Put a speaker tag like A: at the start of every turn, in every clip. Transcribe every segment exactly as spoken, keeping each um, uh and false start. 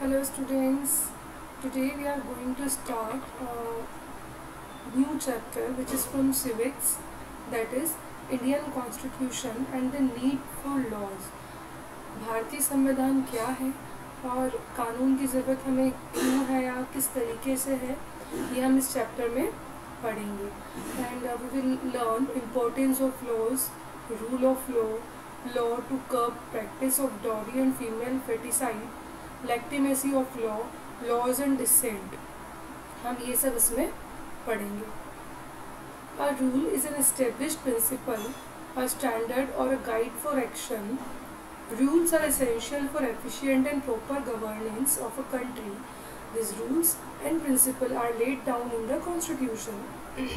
A: Hello students, today we are going to start a new chapter which is from civics, that is Indian Constitution and the need for laws. भारतीय संविधान क्या है और कानून की ज़रूरत हमें क्यों है या किस तरीके से है, ये हम इस चैप्टर में पढ़ेंगे. And we will learn importance of laws, rule of law, law to curb practice of dowry and female feticide, legitimacy of law, laws and dissent. हम ये सब इसमें पढ़ेंगे. A rule is an established principle, a standard or a guide for action. Rules are essential for efficient and proper governance of a country. These rules and principles are laid down in the constitution.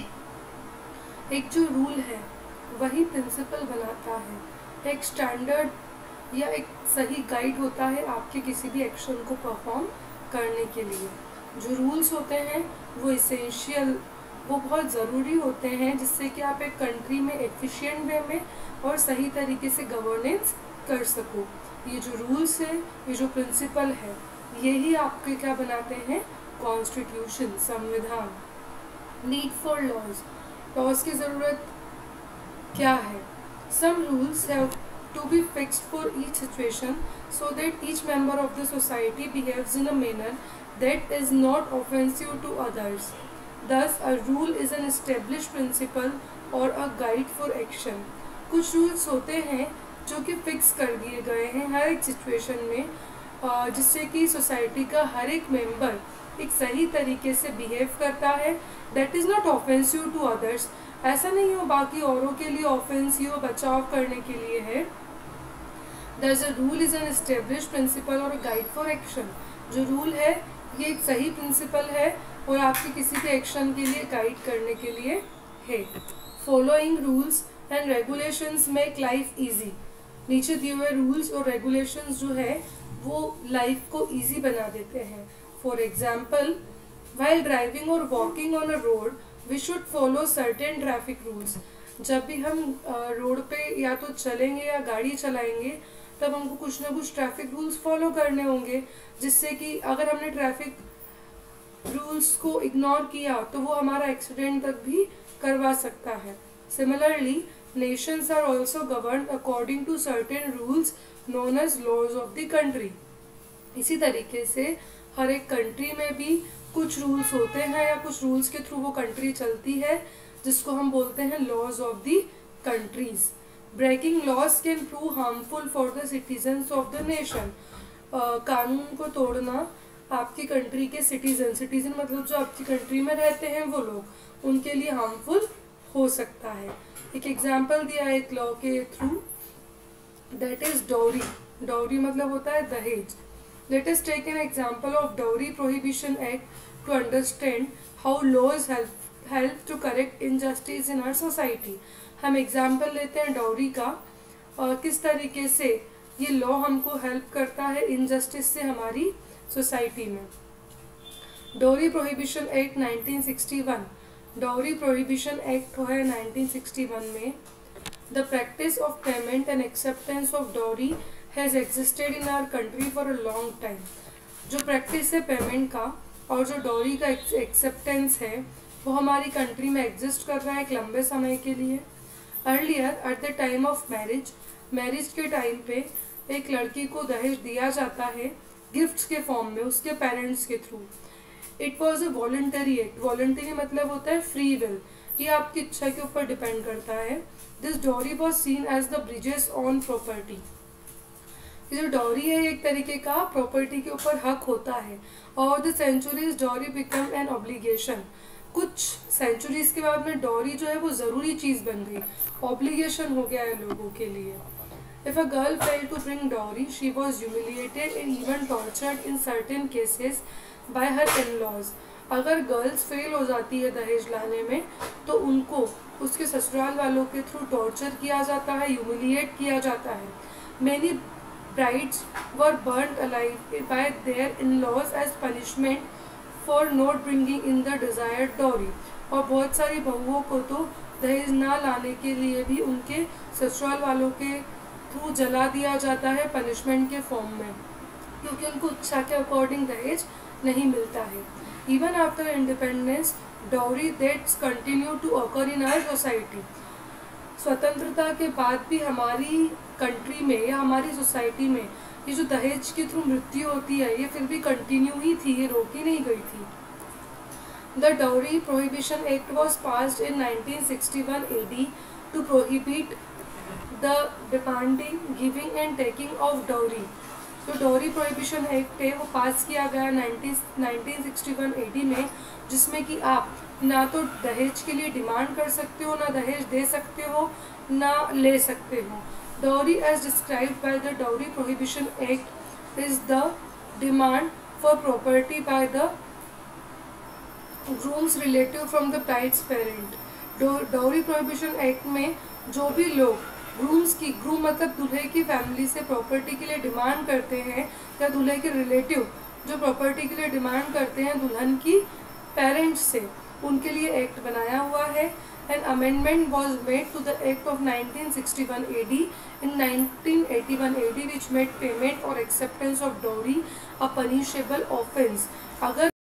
A: एक जो rule है वही principal बनाता है, एक standard या एक सही गाइड होता है आपके किसी भी एक्शन को परफॉर्म करने के लिए. जो रूल्स होते हैं वो इसेंशियल, वो बहुत ज़रूरी होते हैं जिससे कि आप एक कंट्री में एफिशिएंट वे में और सही तरीके से गवर्नेंस कर सको. ये जो रूल्स है, ये जो प्रिंसिपल है, यही आपके क्या बनाते हैं, कॉन्स्टिट्यूशन, संविधान. नीड फॉर लॉज, लॉज की ज़रूरत क्या है? Some rules have to be fixed for each situation so that each member of the society behaves in a manner that is not offensive to others. Thus, a rule is an established principle or a guide for action. कुछ rules होते हैं जो कि fix कर दिए गए हैं हर एक सिचुएशन में, जिससे कि सोसाइटी का हर एक मेंबर एक सही तरीके से बिहेव करता है. That is not offensive to others. ऐसा नहीं हो बाकी औरों के लिए ऑफेंसिव बचाव करने के लिए है. Thus a rule is an established principle or a guide for action. जो रूल है ये एक सही प्रिंसिपल है और आपके किसी भी एक्शन के लिए गाइड करने के लिए है. Following rules and regulations make life easy. नीचे दिए हुए रूल्स और रेगुलेशंस जो है वो लाइफ को इजी बना देते हैं. For example, while driving or walking on a road, we should follow certain traffic rules. जब भी हम रोड पे या तो चलेंगे या गाड़ी चलाएंगे तब हमको कुछ ना कुछ ट्रैफिक रूल्स फॉलो करने होंगे, जिससे कि अगर हमने ट्रैफिक रूल्स को इग्नोर किया तो वो हमारा एक्सीडेंट तक भी करवा सकता है. Similarly, nations are also governed according to certain rules known as laws of the country. इसी तरीके से हर एक कंट्री में भी कुछ रूल्स होते हैं या कुछ रूल्स के थ्रू वो कंट्री चलती है, जिसको हम बोलते हैं laws of the countries. Breaking laws can prove harmful for the citizens of the nation. कानून को तोड़ना आपकी कंट्री के सिटीजन, सिटीजन मतलब जो आपकी कंट्री में रहते हैं वो लोग, उनके लिए हार्मफुल हो सकता है. एक एग्जाम्पल दिया है एक लॉ के through, that is dowry. Dowry मतलब होता है दहेज. Let us take an example of Dowry Prohibition Act to understand how laws help help to correct injustice in our society. हम एग्जाम्पल लेते हैं डॉरी का और किस तरीके से ये लॉ हमको हेल्प करता है इनजस्टिस से हमारी सोसाइटी में. Dowry prohibition act nineteen sixty one. Dowry prohibition act है नाइनटीन सिक्सटी वन में. The practice of payment and acceptance of dowry has existed in our country for a long time. जो practice है payment का और जो dowry का acceptance है वो हमारी कंट्री में एग्जिस्ट कर रहा है एक लंबे समय के लिए. Earlier at the time of marriage, marriage के टाइम पे एक लड़की को दहेज दिया जाता है गिफ्ट्स के फॉर्म में उसके पेरेंट्स के through. It was a voluntary act. Voluntary मतलब होता है फ्री विल, ये आपकी इच्छा के ऊपर डिपेंड करता है. This dowry was seen as the bridges on property. ये जो डॉरी है एक तरीके का प्रॉपर्टी के ऊपर हक होता है. और the centuries dowry become an obligation. कुछ सेंचुरीज के बाद में डॉरी जो है वो ज़रूरी चीज़ बन गई, ऑब्लिगेशन हो गया है लोगों के लिए. If a girl fail to bring dowry, she was humiliated and even tortured in certain cases by her in laws. अगर गर्ल्स फेल हो जाती है दहेज लाने में तो उनको उसके ससुराल वालों के थ्रू टॉर्चर किया जाता है, ह्यूमिलिएट किया जाता है. Many brides were burnt alive by their in-laws as punishment for not bringing in the desired dowry. और बहुत सारी बहुओं को तो दहेज ना लाने के लिए भी उनके ससुराल वालों के थ्रू जला दिया जाता है पनिशमेंट के फॉर्म में. क्योंकि उनको इच्छा के अकॉर्डिंग दहेज नहीं मिलता है। Even after independence dowry deaths continue to occur in our society. स्वतंत्रता के बाद भी हमारी कंट्री में या हमारी सोसाइटी में ये जो दहेज के थ्रू मृत्यु होती है ये फिर भी कंटिन्यू ही थी, ये रोकी नहीं गई थी। The dowry prohibition act was passed in nineteen sixty one A D to prohibit the demanding, giving and taking of dowry. जो डाउरी प्रोहिबिशन एक्ट है वो पास किया गया nineteen sixty one A D में, जिसमें कि आप ना तो दहेज के लिए डिमांड कर सकते हो, ना दहेज दे सकते हो, ना ले सकते हो। Dowry as described by the dowry prohibition act is the demand for property by the groom's relative from the bride's parent. Dowry prohibition act में जो भी लोग ग्रूम्स की, ग्रूम मतलब दूल्हे की फैमिली से प्रॉपर्टी के लिए डिमांड करते हैं, या दूल्हे के रिलेटिव जो प्रॉपर्टी के लिए डिमांड करते हैं दुल्हन की पेरेंट्स से, उनके लिए एक्ट बनाया हुआ है। An amendment was made to the act of nineteen sixty one A D in nineteen eighty one A D which made payment और acceptance of dowry a punishable offence. अगर